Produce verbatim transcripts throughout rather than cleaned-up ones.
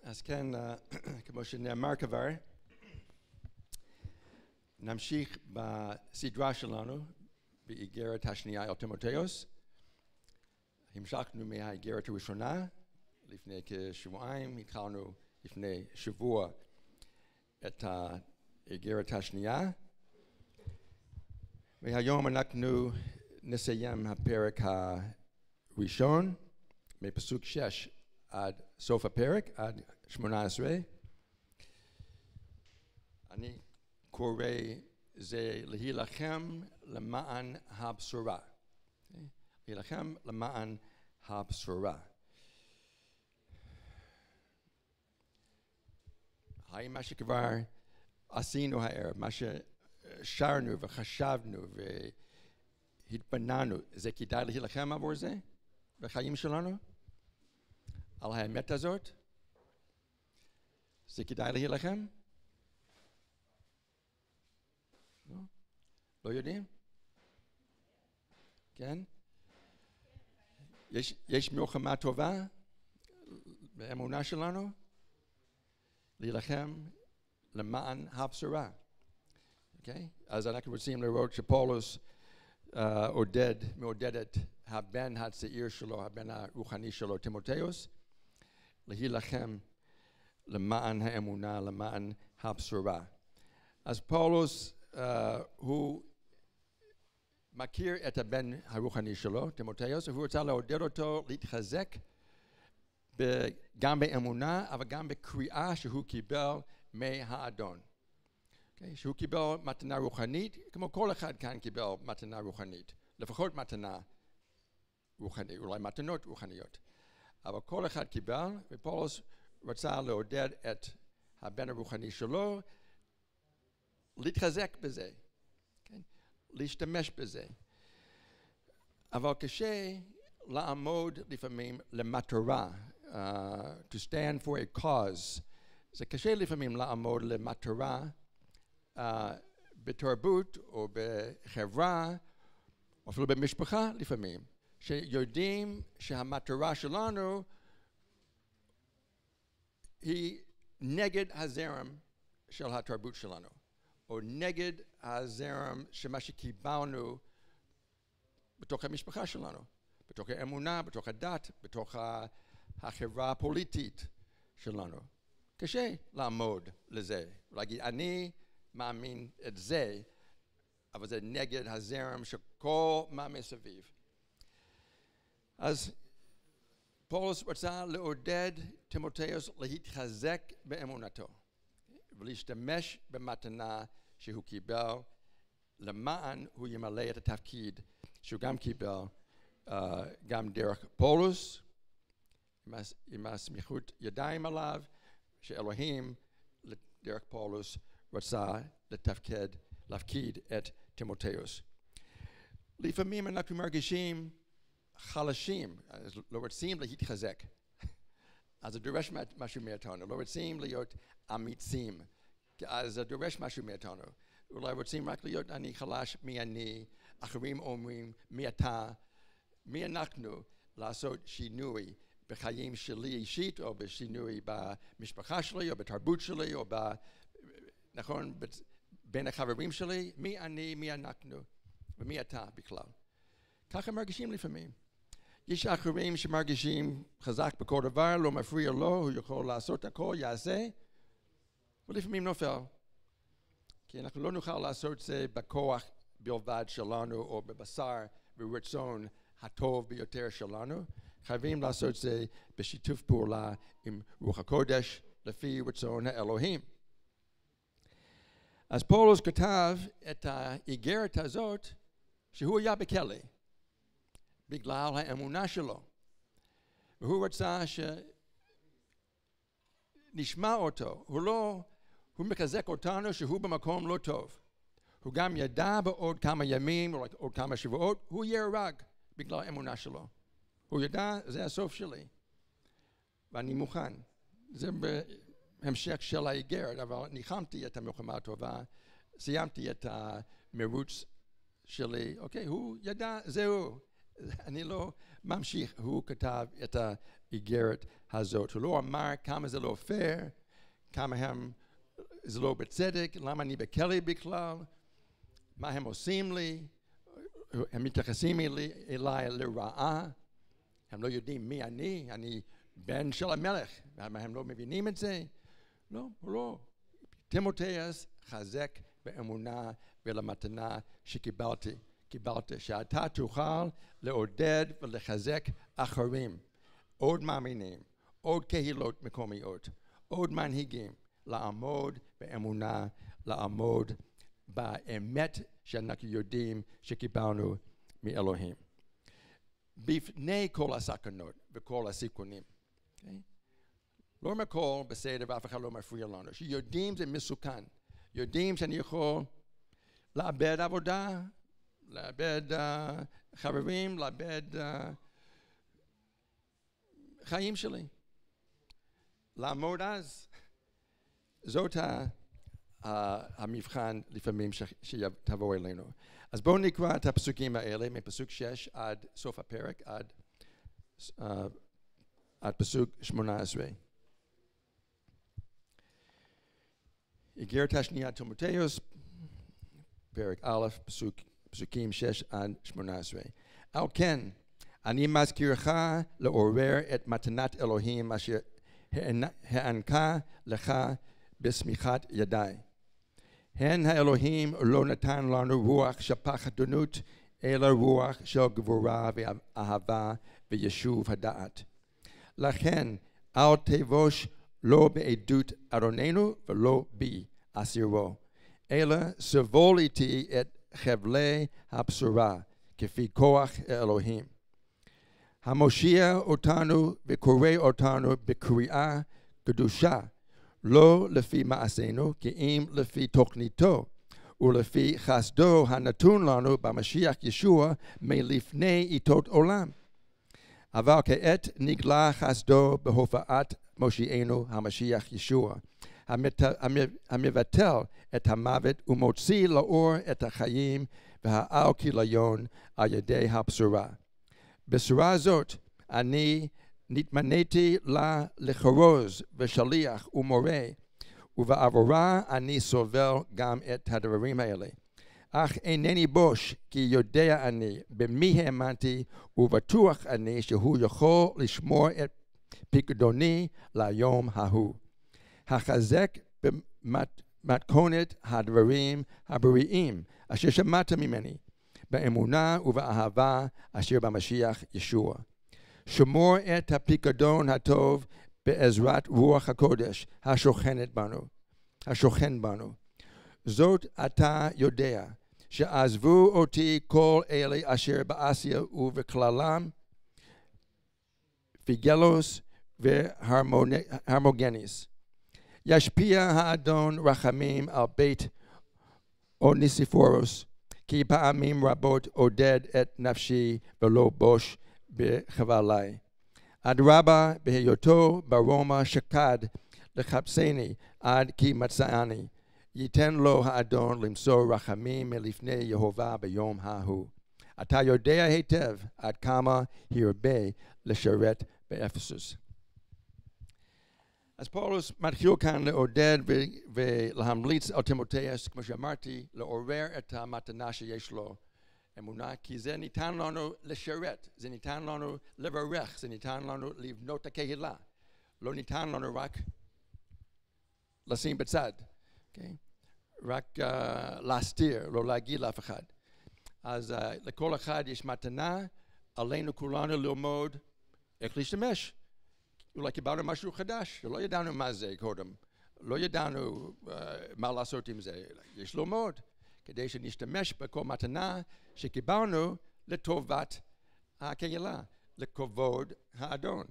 אז כן, כמו שנאמר כבר, נמשיך בסדרה שלנו באיגרת השנייה לטימותאוס. המשכנו מהאיגרת הראשונה לפני כשבועיים, התחלנו לפני שבוע את האיגרת השנייה, והיום אנחנו נסיים הפרק הראשון מפסוק שש עד סוף הפרק, עד שמונה עשרה. אני קורא זה להילחם למען הבשורה. להילחם למען הבשורה. האם מה שכבר עשינו הערב, מה ששרנו וחשבנו והתבננו, זה כדאי להילחם עבור זה בחיים שלנו? על האמת הזאת? זה כדאי להילחם? לא? לא יודעים? כן? יש, יש מלחמה טובה באמונה שלנו? להילחם למען הבשורה. אוקיי? אז אנחנו רוצים לראות שפאולוס uh, עודד, מעודד את הבן הצעיר שלו, הבן הרוחני שלו, טימותאוס, להילחם למען האמונה, למען הבשורה. אז פאולוס, uh, הוא מכיר את הבן הרוחני שלו, טימותאוס, והוא רוצה לעודד אותו להתחזק גם באמונה, אבל גם בקריאה שהוא קיבל מהאדון. Okay? שהוא קיבל מתנה רוחנית, כמו כל אחד כאן קיבל מתנה רוחנית, לפחות מתנה רוחנית, אולי מתנות רוחניות. אבל כל אחד קיבל, ופאולוס רצה לעודד את הבן הרוחני שלו להתחזק בזה, okay? להשתמש בזה. אבל קשה לעמוד לפעמים למטרה, uh, to stand for a cause. זה קשה לפעמים לעמוד למטרה uh, בתרבות או בחברה, או אפילו במשפחה לפעמים, שיודעים שהמטרה שלנו היא נגד הזרם של התרבות שלנו, או נגד הזרם שמה שקיבלנו בתוך המשפחה שלנו, בתוך האמונה, בתוך הדת, בתוך החברה הפוליטית שלנו. קשה לעמוד לזה, להגיד אני מאמין את זה, אבל זה נגד הזרם של כל מה מסביב. אז פאולוס רצה לעודד טימותאוס להתחזק באמונתו, ולהשתמש במתנה שהוא קיבל, למען הוא ימלא את התפקיד שהוא גם קיבל, uh, גם דרך פאולוס, עם הסמיכות ידיים עליו, שאלוהים דרך פאולוס רצה לתפקד, להפקיד את טימותאוס. לפעמים אנחנו מרגישים חלשים, אז לא רוצים להתחזק. אז זה דורש משהו מאיתנו, לא רוצים להיות אמיצים, אז זה דורש משהו מאיתנו. אולי רוצים רק להיות אני חלש, מי אני, אחרים אומרים מי אתה, מי אנחנו לעשות שינוי בחיים שלי אישית, או בשינוי במשפחה שלי, או בתרבות שלי, או ב... נכון, בין החברים שלי, מי אני, מי אנחנו, ומי אתה בכלל. ככה מרגישים לפעמים. יש אחרים שמרגישים חזק בכל דבר, לא מפריע לו, הוא יכול לעשות הכל, יעשה, ולפעמים נופל. כי אנחנו לא נוכל לעשות זה בכוח בלבד שלנו, או בבשר ורצון הטוב ביותר שלנו. חייבים לעשות זה בשיתוף פעולה עם רוח הקודש, לפי רצון האלוהים. אז פאולוס כתב את האיגרת הזאת, שהוא היה בכלא, בגלל האמונה שלו. והוא רצה שנשמע אותו, הוא לא, הוא מחזק אותנו שהוא במקום לא טוב. הוא גם ידע בעוד כמה ימים, או עוד כמה שבועות, הוא ייהרג בגלל האמונה שלו. הוא ידע, זה הסוף שלי, ואני מוכן. זה בהמשך של האיגרת, אבל ניחמתי את המלחמה הטובה, סיימתי את המרוץ שלי. אוקיי, הוא ידע, זהו, אני לא ממשיך, הוא כתב את האיגרת הזאת. הוא לא אמר כמה זה לא פייר, כמה הם, זה לא בצדק, למה אני בכלא בכלל, מה הם עושים לי, הם מתייחסים אלי, אליי לרעה, הם לא יודעים מי אני, אני בן של המלך, הם לא מבינים את זה? לא, לא. לטימותאוס חזק באמונה ולמתנה שקיבלתי, קיבלת, שאתה תוכל לעודד ולחזק אחרים, עוד מאמינים, עוד קהילות מקומיות, עוד מנהיגים, לעמוד באמונה, לעמוד באמת שאנחנו יודעים שקיבלנו מאלוהים. בפני כל הסכנות וכל הסיכונים. Okay? לא מכל בסדר ואף אחד לא מפריע לנו. שיודעים זה מסוכן. יודעים שאני יכול לאבד עבודה, לאבד uh, חברים, לאבד uh, חיים שלי. לעמוד אז. זאת ה... המבחן לפעמים שתבוא אלינו. אז בואו נקרא את הפסוקים האלה מפסוק שש עד סוף הפרק, עד, uh, עד פסוק שמונה עשרה. איגרת השנייה לטימותאוס, פרק א', פסוק, פסוקים שש עד שמונה עשרה. על כן, אני מזכירך לעורר את מתנת אלוהים אשר הענקה לך בסמיכת ידיי. הן האלוהים לא נתן לנו רוח של פחדנות, אלא רוח של גבורה ואהבה וישוב הדעת. לכן אל תבוש לא בעדות אדוננו ולא בי אסירו, אלא סבול איתי את חבלי הבשורה, כפי כוח האלוהים. המושיע אותנו וקורא אותנו בקריאה קדושה, לא לפי מעשינו, כי אם לפי תוכניתו, ולפי חסדו הנתון לנו במשיח ישוע מלפני עיתות עולם. אבל כעת נגלה חסדו בהופעת מושיענו המשיח ישוע, המת... המבטל את המוות ומוציא לאור את החיים והעל כיליון על ידי הבשורה. בשורה זאת אני נתמניתי לה לחרוז ושליח ומורה, ובעבורה אני סובל גם את הדברים האלה. אך אינני בוש, כי יודע אני במי האמנתי, ובטוח אני שהוא יכול לשמור את פקדוני ליום ההוא. החזק במתכונת הדברים הבריאים אשר שמעת ממני, באמונה ובאהבה אשר במשיח ישוע. שמור את הפיקדון הטוב בעזרת רוח הקודש השוכנת בנו, השוכן בנו. זאת אתה יודע, שעזבו אותי כל אלה אשר באסיה ובכללם, פיגלוס והרמוגניס. ישפיע האדון רחמים על בית אוניסיפורוס, כי פעמים רבות עודד את נפשי ולא בוש בחבלי. אדרבה בהיותו ברומא שקד לחפשני עד כי מצאני. ייתן לו האדון למסור רחמים מלפני יהובה ביום ההוא. אתה יודע היטב עד כמה הרבה לשרת באפסוס. אז פאולוס מתחיל כאן לעודד ולהמליץ על טימותאוס, כמו שאמרתי, לעורר את המתנה שיש לו אמונה, כי זה ניתן לנו לשרת, זה ניתן לנו לברך, זה ניתן לנו לבנות הקהילה. לא ניתן לנו רק לשים בצד, okay? רק uh, להסתיר, לא להגיד לאף אחד. אז uh, לכל אחד יש מתנה, עלינו כולנו ללמוד איך להשתמש. אולי קיבלנו משהו חדש, לא ידענו מה זה קודם, לא ידענו uh, מה לעשות עם זה, יש ללמוד, כדי שנשתמש בכל מתנה שקיבלנו לטובת הקהילה, לכבוד האדון,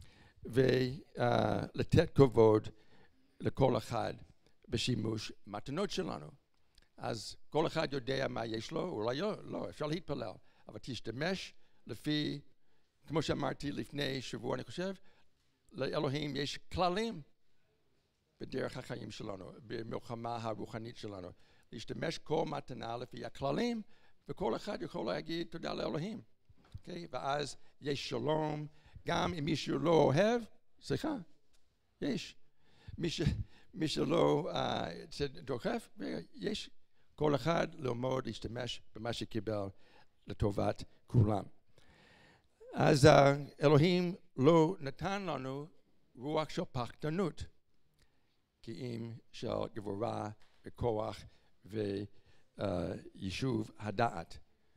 ולתת uh, כבוד לכל אחד בשימוש מתנות שלנו. אז כל אחד יודע מה יש לו, אולי לא, לא, אפשר להתפלל, אבל תשתמש לפי, כמו שאמרתי לפני שבוע, אני חושב, לאלוהים יש כללים בדרך החיים שלנו, במלחמה הרוחנית שלנו. להשתמש כל מתנה לפי הכללים, וכל אחד יכול להגיד תודה לאלוהים. אוקיי? ואז יש שלום, גם אם מישהו לא אוהב, סליחה, יש. מי, ש, מי שלא uh, דוחף, יש כל אחד ללמוד להשתמש במה שקיבל לטובת כולם. אז uh, אלוהים לא נתן לנו רוח של פחדנות, כי אם של גבורה וכוח ויישוב uh, הדעת.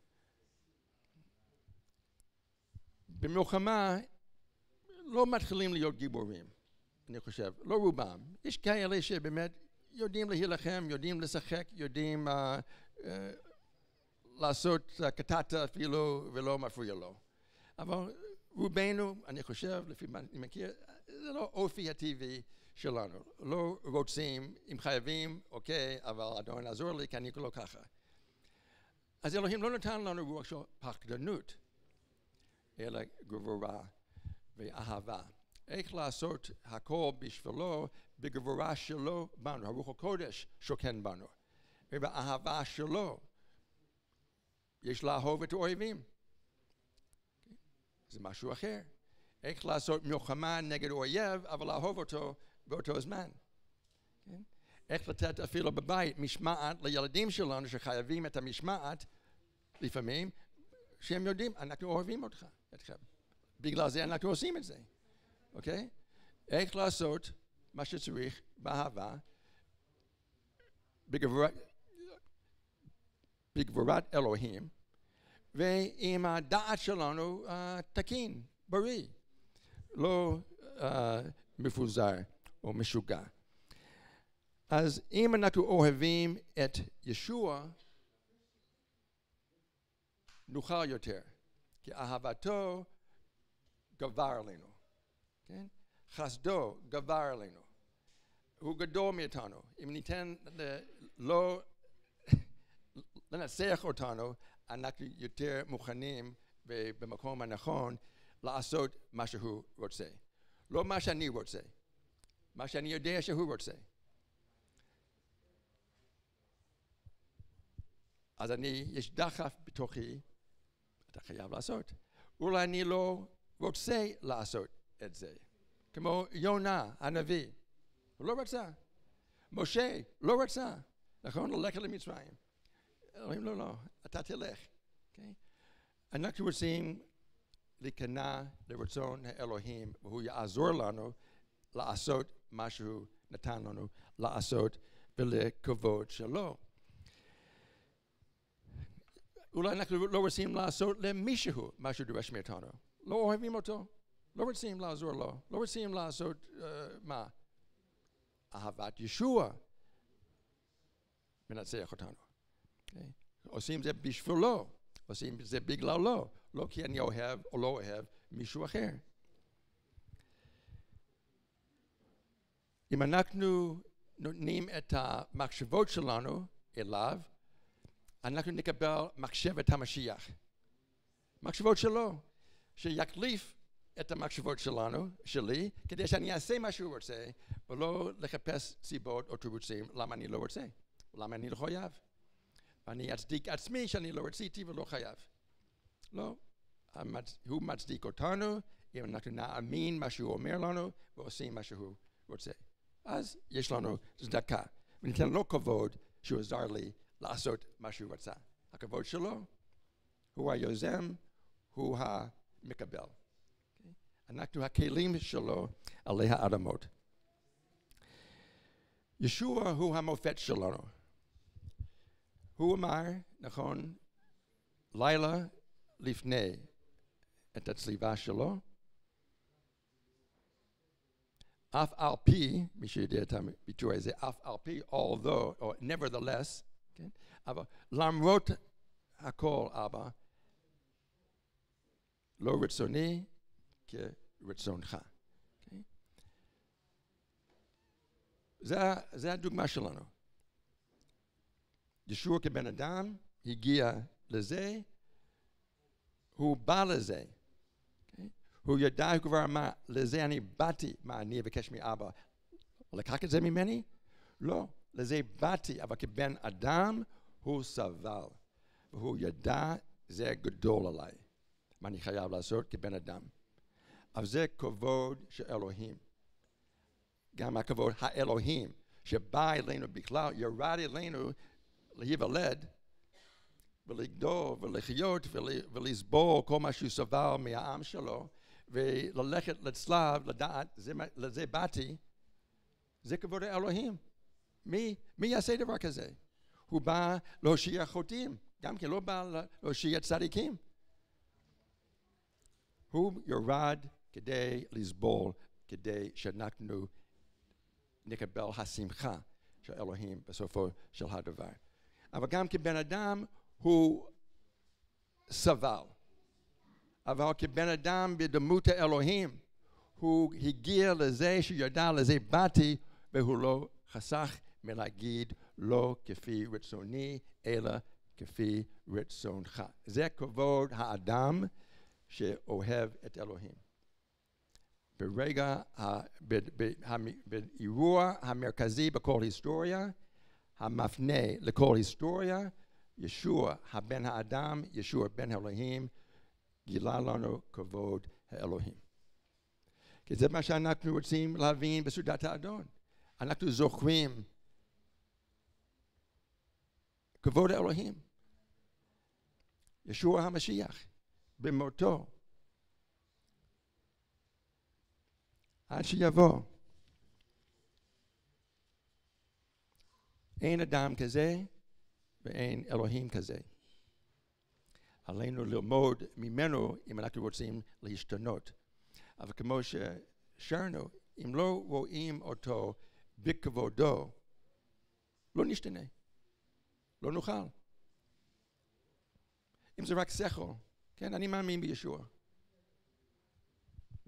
במלחמה לא מתחילים להיות גיבורים, אני חושב, לא רובם. יש כאלה שבאמת יודעים להילחם, יודעים לשחק, יודעים uh, uh, לעשות uh, קטטה אפילו ולא מפריע לו. אבל רובנו, אני חושב, לפי מה אני מכיר, זה לא אופי הטבעי שלנו. לא רוצים, אם חייבים, אוקיי, אבל אדון עזור לי, כי אני לא ככה. אז אלוהים לא נתן לנו רוח של פחדנות, אלא גבורה ואהבה. איך לעשות הכל בשבילו בגבורה שלו בנו, הרוח הקודש שוכן בנו, ובאהבה שלו. יש לאהוב את האויבים. זה משהו אחר. איך לעשות מלחמה נגד אויב, אבל לאהוב אותו באותו זמן. כן? איך לתת אפילו בבית משמעת לילדים שלנו שחייבים את המשמעת, לפעמים, שהם יודעים, אנחנו אוהבים אותך, אתכם. בגלל זה אנחנו עושים את זה. אוקיי? איך לעשות מה שצריך באהבה, בגבורת, בגבורת אלוהים, ועם הדעת שלנו uh, תקין, בריא, לא uh, מפוזר או משוגע. אז אם אנחנו אוהבים את ישוע, נוכל יותר, כי אהבתו גבר עלינו, כן? חסדו גבר עלינו. הוא גדול מאיתנו. אם ניתן לא לנצח אותנו, אנחנו יותר מוכנים במקום הנכון לעשות מה שהוא רוצה. לא מה שאני רוצה, מה שאני יודע שהוא רוצה. אז אני, יש דחף בתוכי, אתה חייב לעשות. אולי אני לא רוצה לעשות את זה. כמו יונה, הנביא, הוא לא רצה. משה לא רצה, נכון? ללכת למצרים. אומרים לו, לא, אתה תלך. Okay? אנחנו רוצים להיכנע לרצון האלוהים, והוא יעזור לנו לעשות מה שהוא נתן לנו לעשות ולכבוד שלו. אולי אנחנו לא רוצים לעשות למישהו מה שהוא דורש מאיתנו. לא אוהבים אותו, לא רוצים לעזור לו, לא רוצים לעשות uh, מה? אהבת ישוע מנצח אותנו. Okay? עושים זה בשבילו, עושים זה בגללו, לא כי אני אוהב או לא אוהב מישהו אחר. אם אנחנו נותנים את המחשבות שלנו אליו, אנחנו נקבל מחשבת המשיח. מחשבות שלו, שיקליף את המחשבות שלנו, שלי, כדי שאני אעשה מה שהוא רוצה, ולא לחפש סיבות או תירוצים למה אני לא רוצה, למה אני לא חייב. ואני אצדיק עצמי שאני לא רציתי ולא חייב. לא, הוא מצדיק אותנו, אם אנחנו נאמין מה שהוא אומר לנו, ועושים מה שהוא רוצה. אז יש לנו צדקה, וניתן לו כבוד שהוא עזר לי לעשות מה שהוא רצה. הכבוד שלו, הוא היוזם, הוא המקבל. Okay? אנחנו הכלים שלו עלי האדמות. ישוע הוא המופת שלנו. הוא אמר, נכון, לילה לפני את הצליבה שלו, אף על פי, מי שיודע את הביטוי הזה, אף על פי, although, or nevertheless, כן? אבל למרות הכל, אבא, לא רצוני כרצונך. Okay? זה, זה הדוגמה שלנו. ישוע כבן אדם הגיע לזה, הוא בא לזה. Okay? הוא ידע, הוא כבר אמר, לזה אני באתי, מה אני אבקש מאבא. לקח את זה ממני? לא, לזה באתי, אבל כבן אדם הוא סבל. והוא ידע, זה גדול עליי. מה אני חייב לעשות כבן אדם. אבל זה כבוד של אלוהים. גם הכבוד האלוהים שבא אלינו בכלל, ירד אלינו להיוולד ולגדול ולחיות ולסבול כל מה שהוא סבל מהעם שלו, וללכת לצלב, לדעת, זה, לזה באתי, זה כבוד האלוהים. מי, מי יעשה דבר כזה? הוא בא להושיע חוטאים, גם כן לא בא להושיע צדיקים. הוא ירד כדי לסבול, כדי שאנחנו נקבל השמחה של אלוהים בסופו של הדבר. אבל גם כבן אדם הוא סבל. אבל כבן אדם בדמות האלוהים, הוא הגיע לזה שידע לזה באתי, והוא לא חסך מלהגיד לא כפי רצוני, אלא כפי רצונך. זה כבוד האדם שאוהב את אלוהים. ברגע, באירוע המרכזי בכל היסטוריה, המפנה לכל היסטוריה, ישוע הבן האדם, ישוע בן אלוהים, גילה לנו כבוד האלוהים. כי זה מה שאנחנו רוצים להבין בסעודת האדון. אנחנו זוכרים כבוד האלוהים. ישוע המשיח, במותו, עד שיבוא. אין אדם כזה ואין אלוהים כזה. עלינו ללמוד ממנו אם אנחנו רוצים להשתנות. אבל כמו ששרנו, אם לא רואים אותו בכבודו, לא נשתנה, לא נוכל. אם זה רק שכל, כן, אני מאמין בישוע. לא?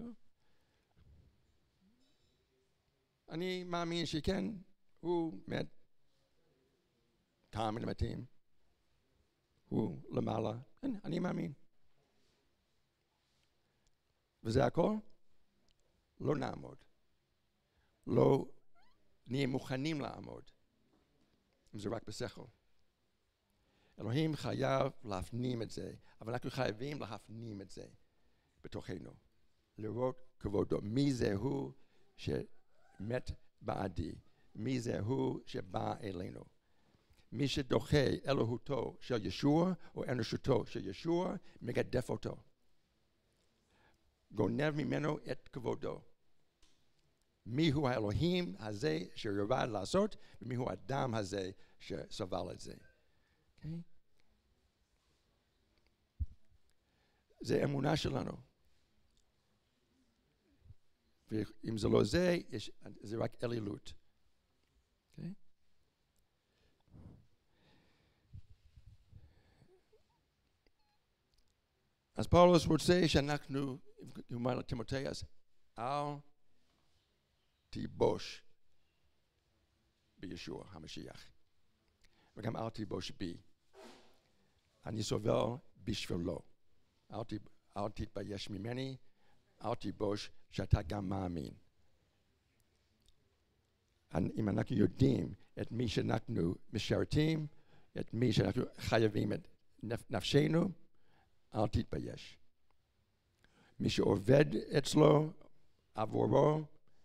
אני מאמין שכן, הוא מת, קם מן המתים, הוא למעלה, כן, אני מאמין. וזה הכל? לא נעמוד. לא נהיה מוכנים לעמוד. אם זה רק בשכל. אלוהים חייב להפנים את זה, אבל אנחנו חייבים להפנים את זה בתוכנו. לראות כבודו. מי זה הוא שמת בעדי? מי זה הוא שבא אלינו? מי שדוחה אלוהותו של ישוע או אנושותו של ישוע, מגדף אותו. גונב ממנו את כבודו. מי הוא האלוהים הזה שירד לעשות, ומי הוא האדם הזה שסבל את זה. Okay? זה אמונה שלנו. ואם זה לא זה, יש, זה רק אלילות. Okay? אז פאולוס רוצה שאנחנו, הוא אומר לטימותאוס, אל תיבוש בישוע המשיח. וגם אל תיבוש בי. אני סובל בשבילו. אל, ת, אל תתבייש ממני, אל תיבוש שאתה גם מאמין. אם אנחנו יודעים את מי שאנחנו משרתים, את מי שאנחנו חייבים את נפשנו, אל תתבייש. מי שעובד אצלו, עבורו,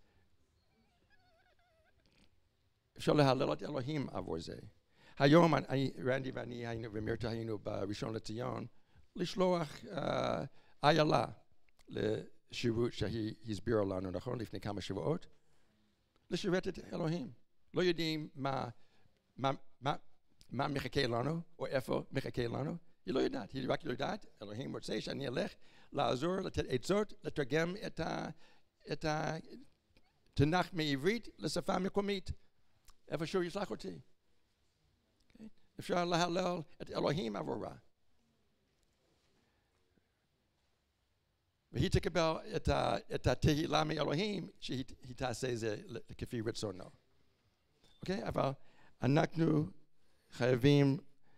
אפשר להלל את אלוהים עבור זה. היום אני, רנדי ואני היינו, ומירתה היינו בראשון לציון, לשלוח איילה לשירות שהיא הסבירה לנו, נכון? לפני כמה שבועות. לשרת את אלוהים. לא יודעים מה, מה, מה, מה מחכה לנו, או איפה מחכה לנו. היא לא יודעת, היא רק יודעת, אלוהים רוצה שאני אלך לעזור, לתת עצות, לתרגם את ה, את התנ"ך מעברית לשפה מקומית. איפה שהוא ישלח אותי. Okay? אפשר להלל את אלוהים עבורה. והיא תקבל את, ה, את התהילה מאלוהים שהיא תעשה זה כפי רצונו. אוקיי? Okay? אבל אנחנו חייבים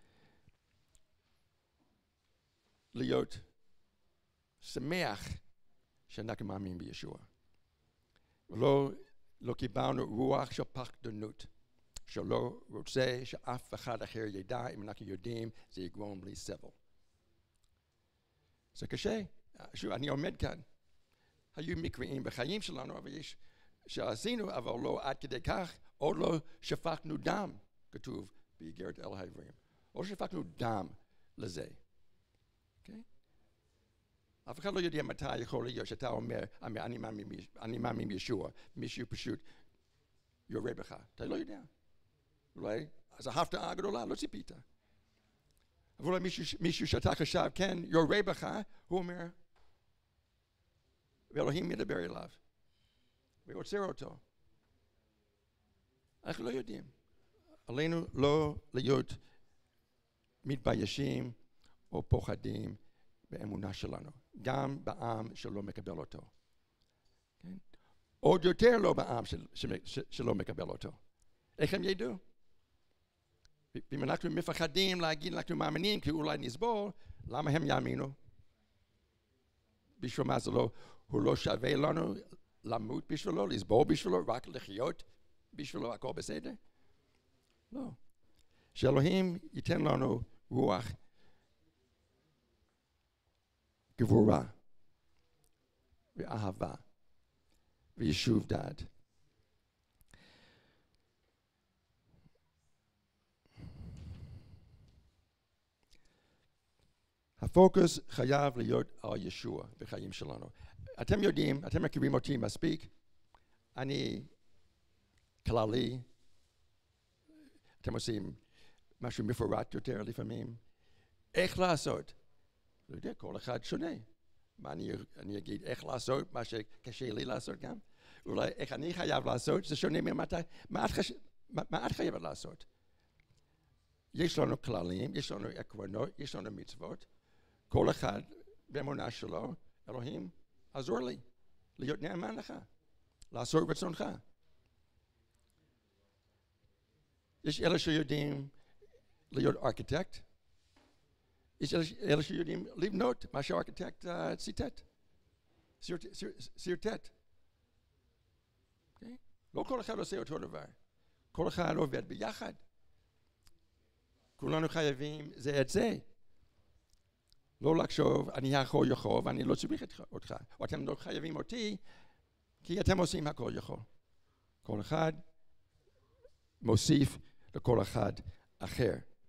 להיות שמח שאנחנו מאמין בישוע. ולא לא קיבלנו רוח של פחדנות, שלא רוצה שאף אחד אחר ידע, אם אנחנו יודעים, זה יגרום לי סבל. זה קשה. שוב, אני עומד כאן. היו מקרים בחיים שלנו, אבל יש שעשינו, אבל לא עד כדי כך, עוד לא שפכנו דם, כתוב באיגרת אל העברים. עוד לא שפכנו דם לזה. אוקיי? אף אחד לא יודע מתי יכול להיות שאתה אומר, אני מאמין, אני מאמין בישוע, מישהו פשוט יורה בך. אתה לא יודע. אולי, אז ההפתעה הגדולה, לא ציפית. אבל אולי מישהו, מישהו שאתה חשב, כן, יורה בך, הוא אומר, ואלוהים מדבר אליו, ועוצר אותו. אנחנו לא יודעים. עלינו לא להיות מתביישים או פוחדים באמונה שלנו, גם בעם שלא מקבל אותו. כן? עוד יותר לא בעם של, של, של, שלא מקבל אותו. איך הם ידעו? ואם אנחנו מפחדים להגיד אנחנו מאמינים כי אולי נסבול, למה הם יאמינו? בשביל מה זה לא, הוא לא שווה לנו למות בשבילו, לסבול בשבילו, רק לחיות בשבילו, הכל בסדר? לא. שאלוהים ייתן לנו רוח גבורה ואהבה ויישוב דעת. הפוקוס חייב להיות על ישוע בחיים שלנו. אתם יודעים, אתם מכירים אותי מספיק, אני כללי, אתם עושים משהו מפורט יותר לפעמים. איך לעשות? לא יודע, כל אחד שונה. מה אני, אני אגיד, איך לעשות, מה שקשה לי לעשות גם? אולי איך אני חייב לעשות, זה שונה ממה מה את, חש... מה, מה את חייבת לעשות. יש לנו כללים, יש לנו עקרונות, יש לנו מצוות. כל אחד באמונה שלו, אלוהים, עזור לי, להיות נאמן לך, לעשות רצונך. יש אלה שיודעים להיות ארכיטקט, יש אלה שיודעים לבנות מה שהארכיטקט uh, ציטט, סרטט. Okay? לא כל אחד עושה אותו דבר, כל אחד עובד ביחד. כולנו חייבים זה את זה. לא לחשוב, אני הכל יכול ואני לא צריך אותך. או אתם לא חייבים אותי, כי אתם עושים הכל יכול. כל אחד מוסיף לכל אחד אחר.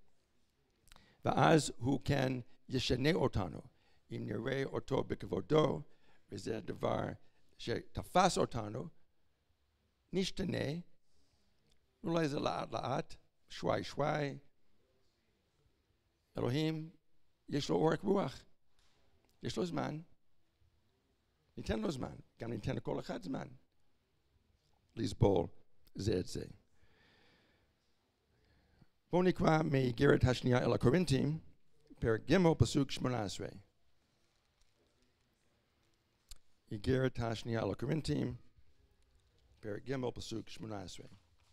ואז הוא כן ישנה אותנו. אם נראה אותו בכבודו, וזה הדבר שתפס אותנו, נשתנה, אולי זה לאט לאט, שוואי שוואי. אלוהים, יש לו אורך רוח, יש לו זמן, ניתן לו זמן, גם ניתן לכל אחד זמן, לסבול זה את זה. בואו נקרא מאיגרת השנייה אל הקורינתים, פרק ג' פסוק שמונה עשרה. איגרת השנייה אל הקורינתים, פרק ג' פסוק שמונה עשרה.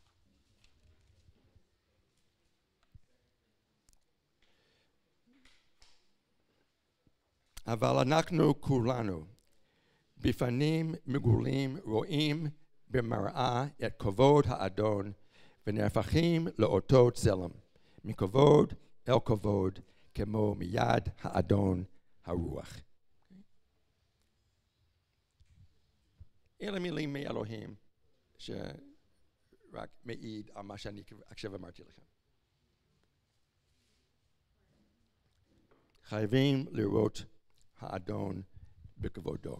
אבל אנחנו כולנו בפנים מגולים רואים במראה את כבוד האדון ונהפכים לאותו צלם, מכבוד אל כבוד כמו מיד האדון הרוח. אלה מילים מאלוהים שרק מעיד על מה שאני עכשיו אמרתי לכם. חייבים לראות האדון בכבודו.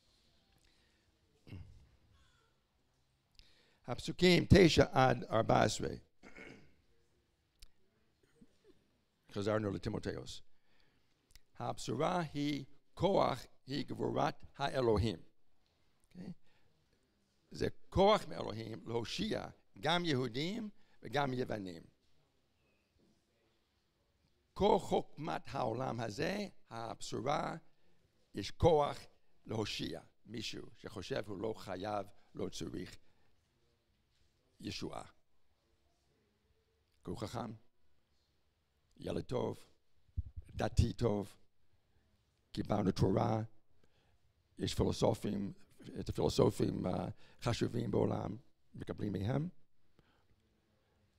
הפסוקים תשע עד ארבע עשרה. חזרנו לטימותאוס. הבשורה היא כוח, היא גבורת האלוהים. Okay? זה כוח מאלוהים להושיע גם יהודים וגם יוונים. כל חוכמת העולם הזה, הבשורה, יש כוח להושיע מישהו שחושב הוא לא חייב, לא צריך ישועה. הוא חכם, ילד טוב, דתי טוב, קיבלנו תורה, יש פילוסופים, את הפילוסופים uh, חשובים בעולם, מקבלים מהם.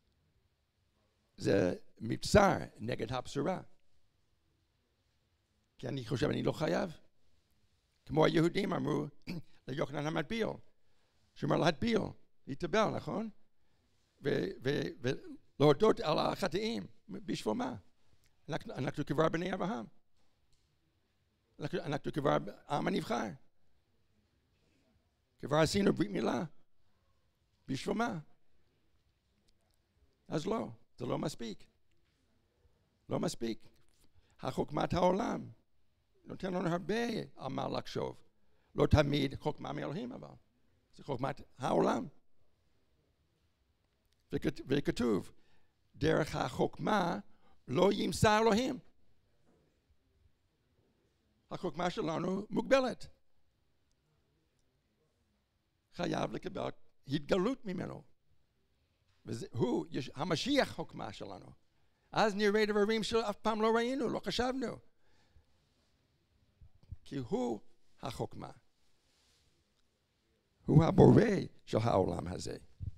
זה מבצר נגד הבשורה. כי אני חושב אני לא חייב. כמו היהודים אמרו ליוחנן המטביל, שאומר להטביל, להתאבל, נכון? ולהודות על החטאים, בשביל מה? אנחנו, אנחנו כבר בני אברהם. אנחנו, אנחנו כבר עם הנבחר. כבר עשינו ברית מילה. בשביל מה? אז לא, זה לא מספיק. לא מספיק. החוכמת העולם נותן לנו הרבה על מה לחשוב. לא תמיד חוכמה מאלוהים, אבל זה חוכמת העולם. וכת, וכתוב, דרך החוכמה לא ימסר אלוהים. החוכמה שלנו מוגבלת. חייב לקבל התגלות ממנו. והוא, יש, המשיח חוכמה שלנו. אז נראה דברים שאף פעם לא ראינו, לא חשבנו. כי הוא החוכמה. הוא הבורא של העולם הזה.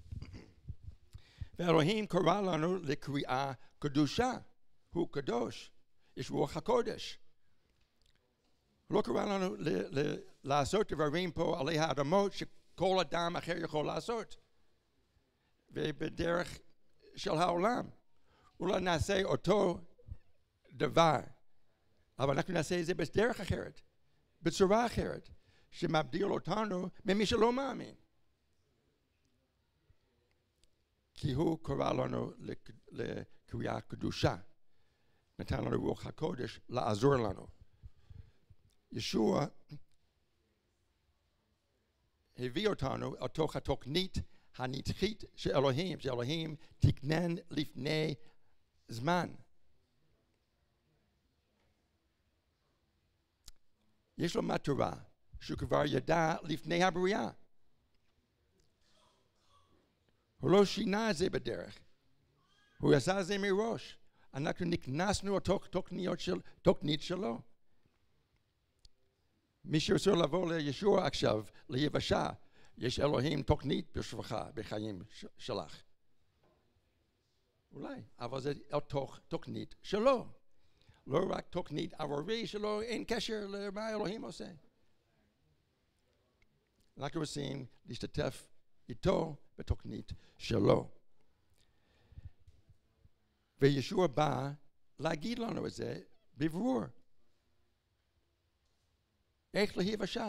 ואלוהים קרא לנו לקריאה קדושה. הוא קדוש. יש רוח הקודש. הוא לא קרא לנו ל- ל- לעשות דברים פה עלי האדמות שכל אדם אחר יכול לעשות. ובדרך של העולם. אולי נעשה אותו דבר. אבל אנחנו נעשה את זה בדרך אחרת. בצורה אחרת. שמבדיל אותנו ממי שלא מאמין. כי הוא קרא לנו לקריאה קדושה. נתן לנו רוח הקודש לעזור לנו. ישוע הביא אותנו אל תוך התוכנית הנצחית של אלוהים, שאלוהים תכנן לפני זמן. יש לו מטרה שהוא כבר ידע לפני הבריאה. הוא לא שינה את זה בדרך. הוא עשה את זה מראש. אנחנו נכנסנו לתוך תוכניות של, תוכנית שלו. מי שרוצה לבוא לישוע עכשיו, ליבשה, יש אלוהים תוכנית בשבילך, בחיים ש- שלך. אולי, אבל זה תוך תוכנית שלו. לא רק תוכנית עבורי שלו, אין קשר למה אלוהים עושה. אנחנו רוצים להשתתף איתו בתוכנית שלו. וישוע בא להגיד לנו את זה בברור. איך להיוושע?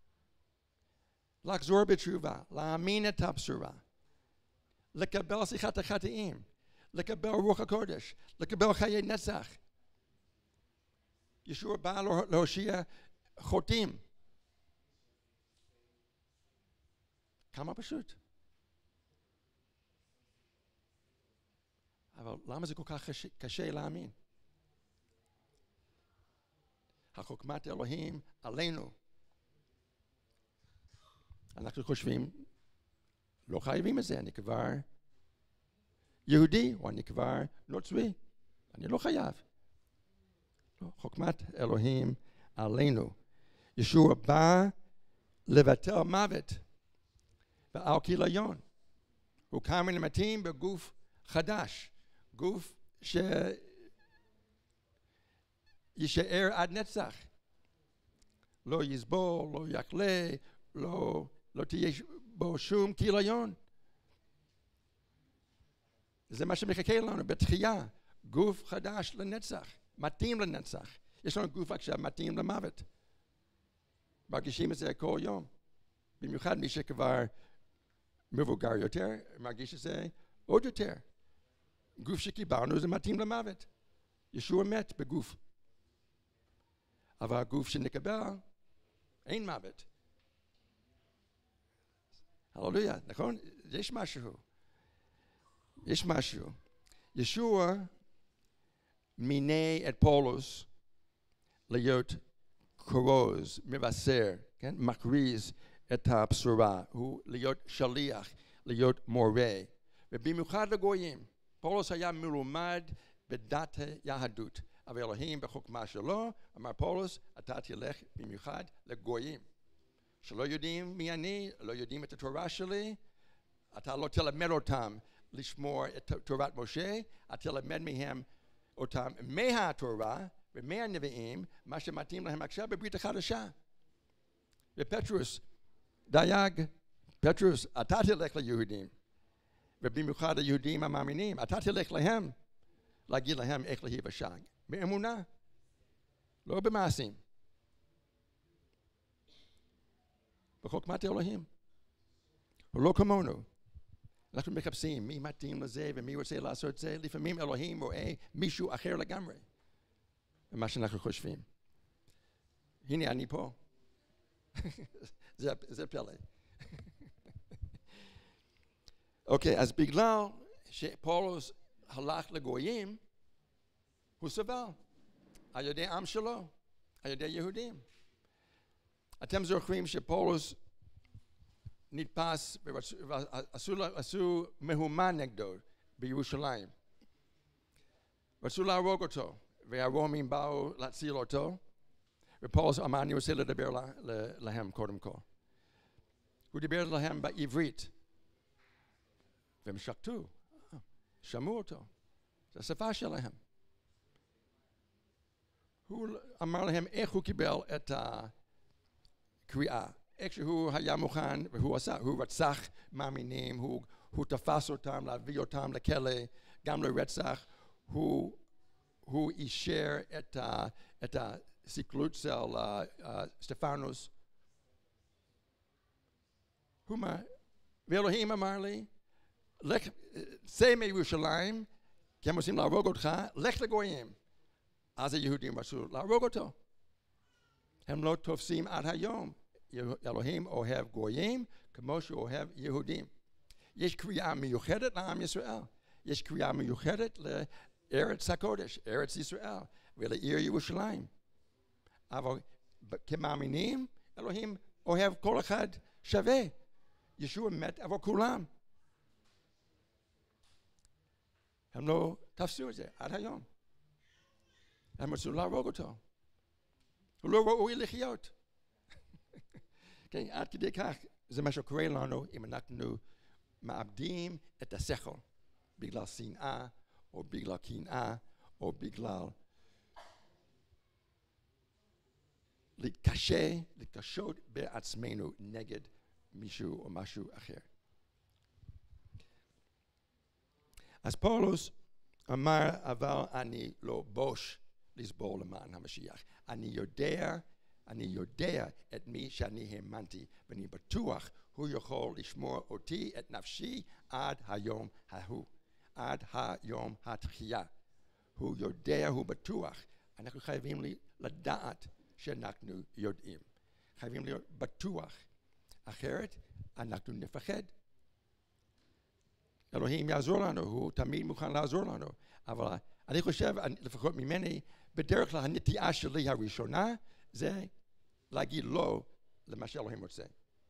לחזור בתשובה, להאמין את הבשורה, לקבל שיחת החטאים, לקבל רוח הקודש, לקבל חיי נצח. ישוע בא להושיע חוטאים. כמה פשוט. אבל למה זה כל כך קשה, קשה להאמין? החוכמת אלוהים עלינו. אנחנו חושבים, לא חייבים את זה, אני כבר יהודי, או אני כבר נוצרי, אני לא חייב. לא, חוכמת אלוהים עלינו. ישוע בא לבטל מוות ועל כיליון. הוא קם מן המתים בגוף חדש, גוף שישאר עד נצח. לא יסבול, לא יחלה, לא, לא תהיה בו שום כיליון. זה מה שמחכה לנו בתחייה, גוף חדש לנצח, מתאים לנצח. יש לנו גוף עכשיו מתאים למוות. מרגישים את זה כל יום. במיוחד מי שכבר מבוגר יותר, מרגיש את זה עוד יותר. גוף שקיבלנו זה מתאים למוות. ישוע מת בגוף. אבל הגוף שנקבל, אין מוות. הללויה, נכון? יש משהו. יש משהו. ישוע מינה את פולוס להיות כרוז, מבשר, כן? מכריז את הבשורה. הוא להיות שליח, להיות מורה. ובמיוחד לגויים. פולוס היה מלומד בדת היהדות. אבל אלוהים בחוכמה שלו, אמר פולוס, אתה תלך במיוחד לגויים. שלא יודעים מי אני, לא יודעים את התורה שלי, אתה לא תלמד אותם לשמור את תורת משה, אתה תלמד מהם אותם מהתורה, ומאה נביאים, מה שמתאים להם עכשיו בברית החדשה. ופטרוס, דייג, פטרוס, אתה תלך ליהודים, ובמיוחד היהודים המאמינים, אתה תלך להם, להגיד להם איך להיוושע, באמונה, לא במעשים. בחוכמת אלוהים. הוא לא כמונו. אנחנו מחפשים מי מתאים לזה ומי רוצה לעשות זה. לפעמים אלוהים רואה מישהו אחר לגמרי ממה שאנחנו חושבים. הנה אני פה. זה, זה פלא. אוקיי, אז בגלל שפולוס הלך לגויים, הוא סבל. על ידי עם שלו, על ידי יהודים. אתם זוכרים שפולוס נתפס ועשו מהומה נגדו בירושלים. רצו להרוג אותו, והרומים באו להציל אותו, ופולוס אמר, אני רוצה לדבר להם קודם כל. הוא דיבר להם בעברית, והם שקטו, שמעו אותו, זו השפה שלהם. הוא אמר להם איך הוא קיבל את הקריאה, איך שהוא היה מוכן והוא עשה, הוא רצח מאמינים, הוא, הוא תפס אותם, להביא אותם לכלא, גם לרצח, הוא, הוא אישר את, ה, את הסיכלות של uh, uh, סטפנוס. הוא אמר, ואלוהים אמר לי, לך, צא מירושלים, כי הם רוצים להרוג אותך, לך לגויים. אז היהודים רצו להרוג אותו. הם לא תופסים עד היום. אלוהים אוהב גויים כמו שהוא אוהב יהודים. יש קריאה מיוחדת לעם ישראל. יש קריאה מיוחדת לארץ הקודש, ארץ ישראל, ולעיר ירושלים. אבל כמאמינים, אלוהים אוהב כל אחד שווה. ישוע מת עבור כולם. הם לא תפסו את זה עד היום. הם רצו להרוג אותו. הוא לא ראוי לחיות. okay, עד כדי כך, זה מה שקורה לנו אם אנחנו מאבדים את השכל בגלל שנאה, או בגלל קנאה, או בגלל להתקשה, להתקשות בעצמנו נגד מישהו או משהו אחר. אז פולוס אמר, אבל אני לא בוש לסבול למען המשיח. אני יודע, אני יודע את מי שאני האמנתי, ואני בטוח הוא יכול לשמור אותי, את נפשי, עד היום ההוא, עד היום התחייה. הוא יודע, הוא בטוח. אנחנו חייבים לדעת שאנחנו יודעים. חייבים להיות בטוח. אחרת אנחנו נפחד. אלוהים יעזור לנו, הוא תמיד מוכן לעזור לנו. אבל אני חושב, לפחות ממני, בדרך כלל הנטייה שלי הראשונה, זה להגיד לא למה שאלוהים רוצה.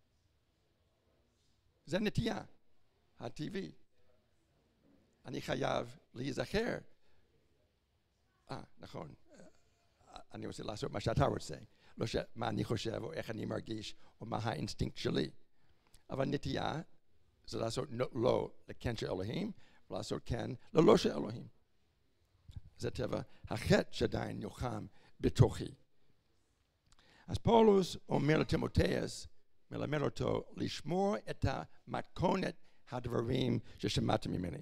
זה נטייה, הטבעי. אני חייב להיזכר. אה, נכון, אני רוצה לעשות מה שאתה רוצה. לא מה אני חושב, או איך אני מרגיש, או מה האינסטינקט שלי. אבל נטייה זה לעשות לא לכן של אלוהים, ולעשות כן ללא של אלוהים. זה טבע החטא שעדיין יוחם בתוכי. אז פולוס אומר לטימותאוס, מלמד אותו לשמור את המתכונת הדברים ששמעת ממני.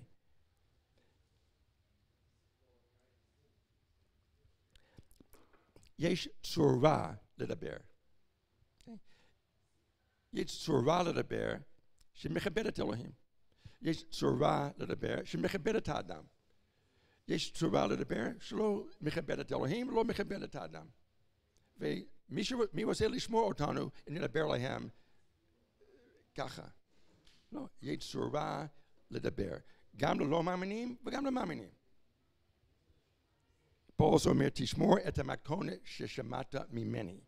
יש צורה לדבר. יש צורה לדבר שמכבד את אלוהים. יש צורה לדבר שמכבד את האדם. יש צורה לדבר שלא מכבד את אלוהים, לא מכבד את האדם. ומי רוצה לשמור אותנו, נדבר להם ככה. לא, יש צורה לדבר. גם ללא מאמינים וגם למאמינים. פולוס אומר, תשמור את המתכונת ששמעת ממני.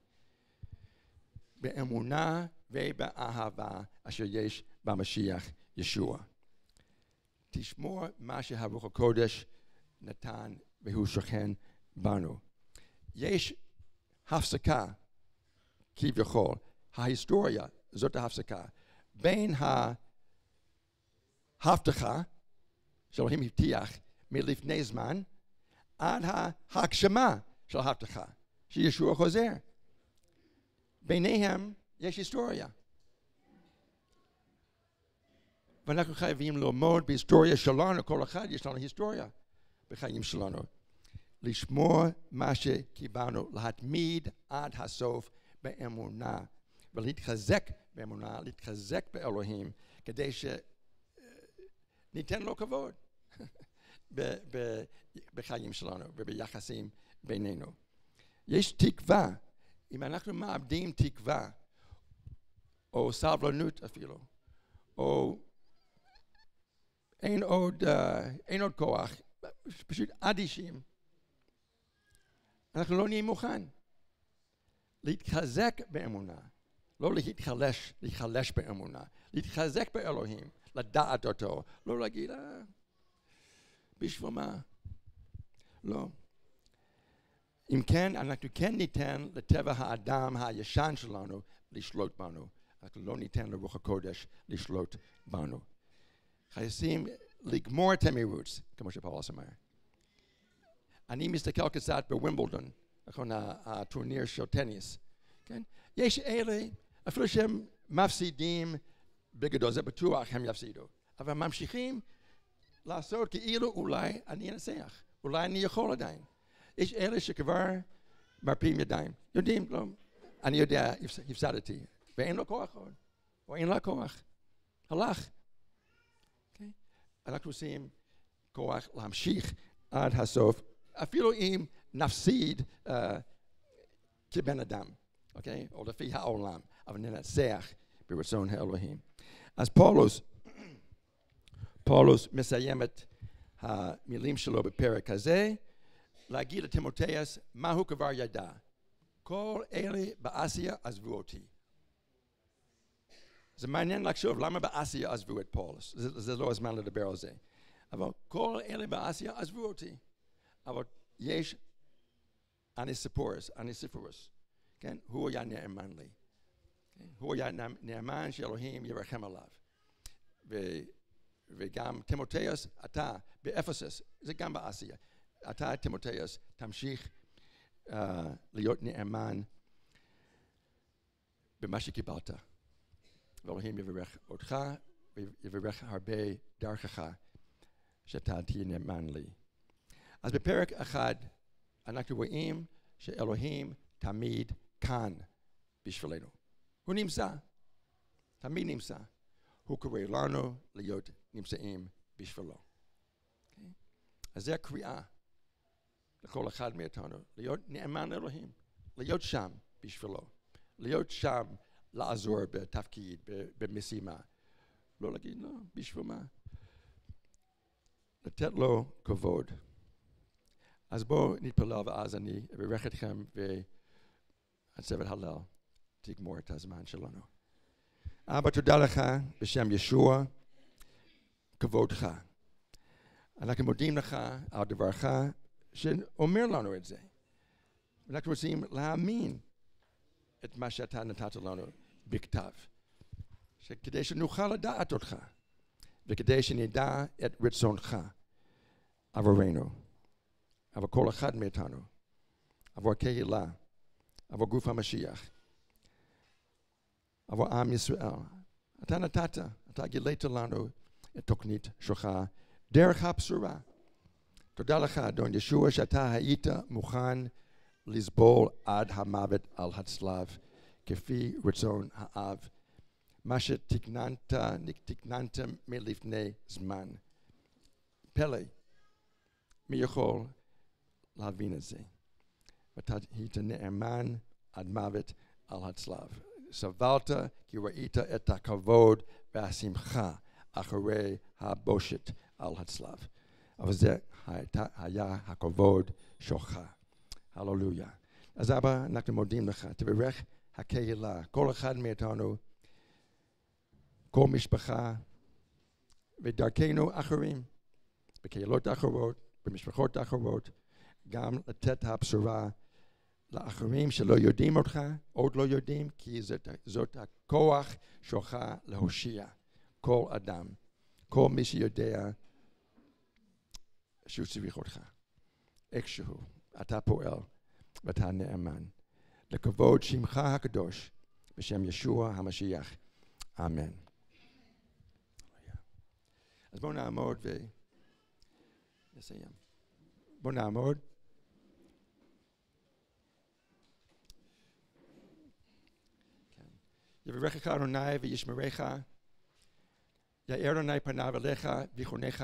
באמונה ובאהבה אשר יש במשיח ישוע. תשמור מה שהרוח הקודש נתן והוא שוכן בנו. יש הפסקה, כביכול, ההיסטוריה, זאת ההפסקה, בין ההבטחה שאלוהים הבטיח מלפני זמן, עד ההגשמה של ההבטחה, שישוע חוזר. ביניהם יש היסטוריה. ואנחנו חייבים ללמוד בהיסטוריה שלנו, כל אחד יש לנו היסטוריה בחיים שלנו. לשמור מה שקיבלנו, להתמיד עד הסוף באמונה, ולהתחזק באמונה, להתחזק באלוהים, כדי שניתן לו כבוד בחיים שלנו וביחסים בינינו. יש תקווה, אם אנחנו מאבדים תקווה, או סבלנות אפילו, או אין עוד, uh, אין עוד כוח, פשוט אדישים, אנחנו לא נהיה מוכן להתחזק באמונה, לא להתחלש, להתחלש באמונה, להתחזק באלוהים, לדעת אותו, לא להגיד, אה, בשביל מה? לא. אם כן, אנחנו כן ניתן לטבע האדם הישן שלנו לשלוט בנו. אנחנו לא ניתן לרוח הקודש לשלוט בנו. חייבים לגמור את המרוץ, כמו שפאולוס אמר. אני מסתכל קצת בווימבלדון, נכון, הטורניר של טניס. כן? יש אלה, אפילו שהם מפסידים בגדול, זה בטוח הם יפסידו. אבל ממשיכים לעשות כאילו אולי אני אנצח, אולי אני יכול עדיין. יש אלה שכבר מרפים ידיים, יודעים, לא, אני יודע, הפסדתי, ואין לו כוח עוד, או אין לה כוח, הלך. Okay? אנחנו עושים כוח להמשיך עד הסוף, אפילו אם נפסיד uh, כבן אדם, okay? או לפי העולם, אבל ננצח ברצון האלוהים. אז פאולוס, פאולוס מסיים את המילים שלו בפרק הזה, להגיד לטימותאוס מה הוא כבר ידע. כל אלה באסיה עזבו אותי. זה מעניין לחשוב למה באסיה עזבו את פאולוס. זה, זה לא הזמן לדבר על זה. אבל כל אלה באסיה עזבו אותי. אבל יש אניסיפורוס, אניסיפורוס, כן? הוא היה נאמן לי. כן? הוא היה נאמן שאלוהים ירחם עליו. ו, וגם טימותאוס, אתה באפסוס, זה גם באסיה. אתה, טימותאוס, תמשיך uh, להיות נאמן במה שקיבלת. ואלוהים יברך אותך ויברך הרבה דרכך שאתה תהיה נאמן לי. אז בפרק אחד אנחנו רואים שאלוהים תמיד כאן בשבילנו. הוא נמצא, תמיד נמצא. הוא קורא לנו להיות נמצאים בשבילו. Okay? אז זו הקריאה לכל אחד מאיתנו, להיות נאמן לאלוהים, להיות שם בשבילו, להיות שם לעזור בתפקיד, במשימה. לא להגיד, לא, בשביל מה? לתת לו כבוד. אז בואו נתפלל ואז אני אברך אתכם והצוות הלל תגמור את הזמן שלנו. אבא, תודה לך בשם ישוע, כבודך. אנחנו מודים לך על דברך שאומר לנו את זה. אנחנו רוצים להאמין את מה שאתה נתת לנו בכתב. כדי שנוכל לדעת אותך, וכדי שנדע את רצונך עבורנו, עבור כל אחד מאיתנו, עבור הקהילה, עבור גוף המשיח, עבור עם ישראל. אתה נתת, אתה גילית לנו את תוכנית שלך דרך הבשורה. תודה לך, אדון ישוע, שאתה היית מוכן לסבול עד המוות על הצלב, כפי רצון האב. מה שתכננת, תכננתם מלפני זמן. פלא, מי יכול להבין את זה? ואתה היית נאמן עד מוות על הצלב. סבלת כי ראית את הכבוד והשמחה אחרי הבושת על הצלב. אבל זה היה הכבוד שלך. הללויה. אז אבא, אנחנו מודים לך. תברך הקהילה, כל אחד מאיתנו, כל משפחה, ודרכנו אחרים, בקהילות אחרות, במשפחות אחרות, גם לתת הבשורה לאחרים שלא יודעים אותך, עוד לא יודעים, כי זאת, זאת הכוח שלך להושיע כל אדם, כל מי שיודע שהוא צריך אותך. איכשהו, אתה פועל ואתה נאמן. לכבוד שמך הקדוש, בשם ישוע המשיח. אמן. אז בואו נעמוד ונסיים. בואו נעמוד. יברכך אדוני וישמרך, יאר אדוני פניו אליך ויחונך,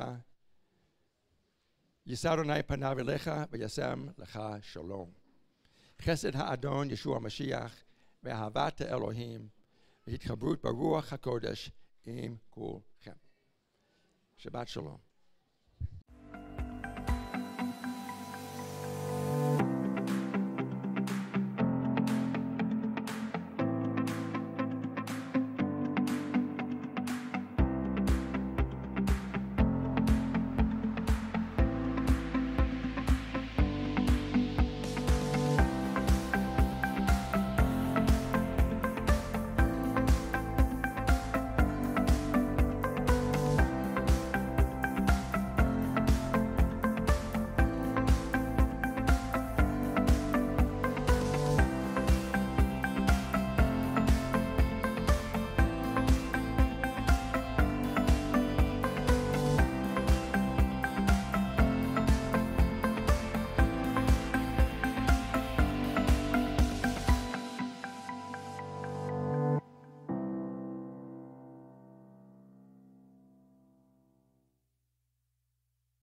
יישא אדוני פניו אליך וישם לך שלום. חסד האדון ישוע המשיח ואהבת האלוהים והתחברות ברוח הקודש עם כולכם. שבת שלום.